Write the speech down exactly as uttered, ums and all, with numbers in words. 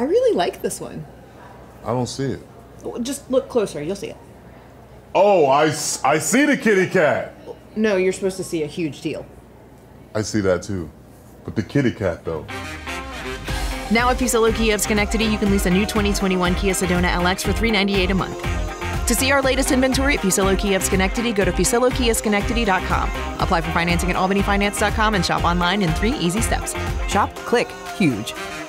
really like this one. I don't see it. Just look closer. You'll see it. Oh, I, I see the kitty cat. No, you're supposed to see a huge deal. I see that too. But the kitty cat, though. Now at Fuccillo Kia of Schenectady, you can lease a new twenty twenty-one Kia Sedona L X for three hundred ninety-eight dollars a month. To see our latest inventory at Fuccillo Kia of Schenectady, go to fuccillo kia schenectady dot com. Apply for financing at albany finance dot com and shop online in three easy steps. Shop, click, huge.